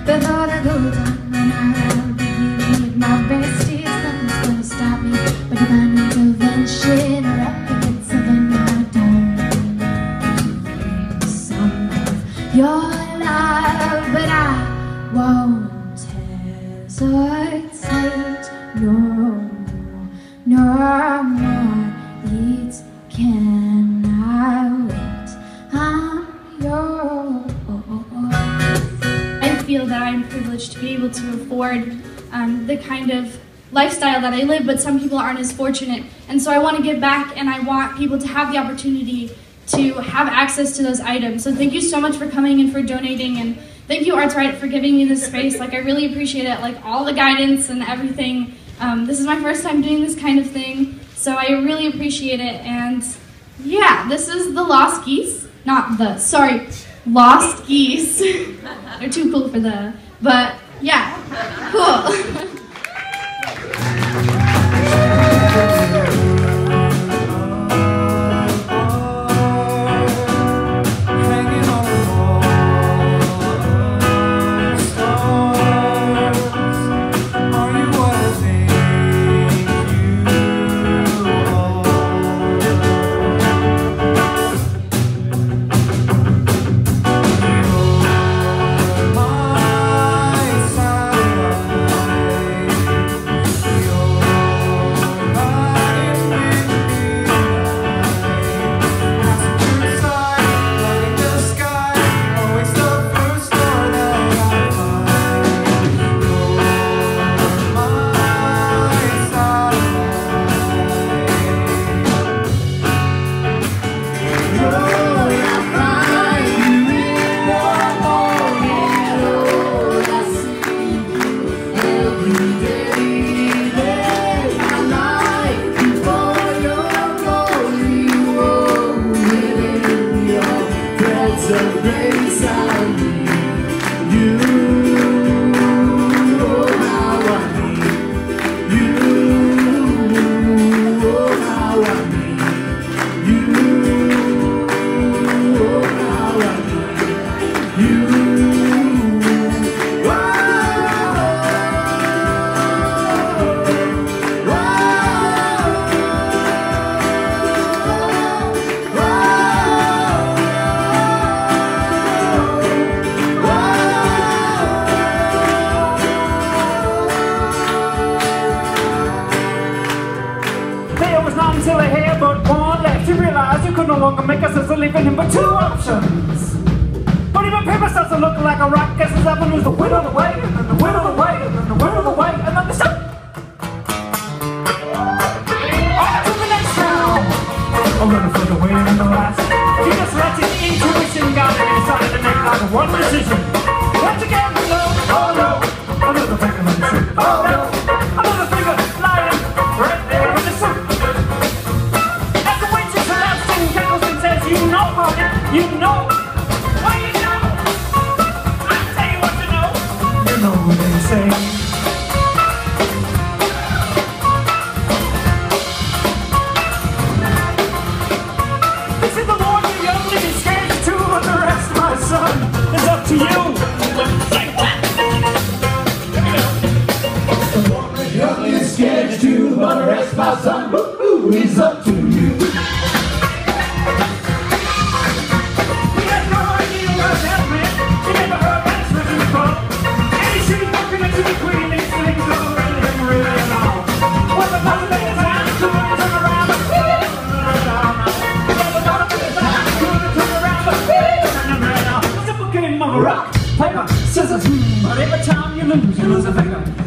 before the go down. And I'll be here with my besties. Nothing's gonna stop me but divine intervention. Replicants of another dawn. Some of your love, but I won't hesitate no more. It cannot wait. I'm yours. I feel that I'm privileged to be able to afford the kind of lifestyle that I live, but some people aren't as fortunate. And so I want to give back, and I want people to have the opportunity to have access to those items. So thank you so much for coming and for donating, and thank you Arts Riot for giving me this space. Like, I really appreciate it, like all the guidance and everything. This is my first time doing this kind of thing, so I really appreciate it. And yeah, this is the Lost Geese. Lost Geese. They're too cool for but yeah, cool. Until I had but one left, you realize you could no longer make us as a living in but two options. But even paper starts to look like a rock. Guess it's up and lose the wind of the way, and then the wind of the way, and then the wind of the way, and then the sun. On to the next round. A little further away than the last. You just let your intuition guide you decided to make like one decision. Once again, no, oh no, another finger in the soup. Oh no, another finger lying right there in the soup. You know, what you know, I'll tell you what you know. You know what they say. This is the Lord you're young, living scared to, but the rest, my son, is up to you. Like that. The Lord you're young, living scared to, but the rest, my son, is up to you. Rock, paper, scissors, but every time you lose a finger.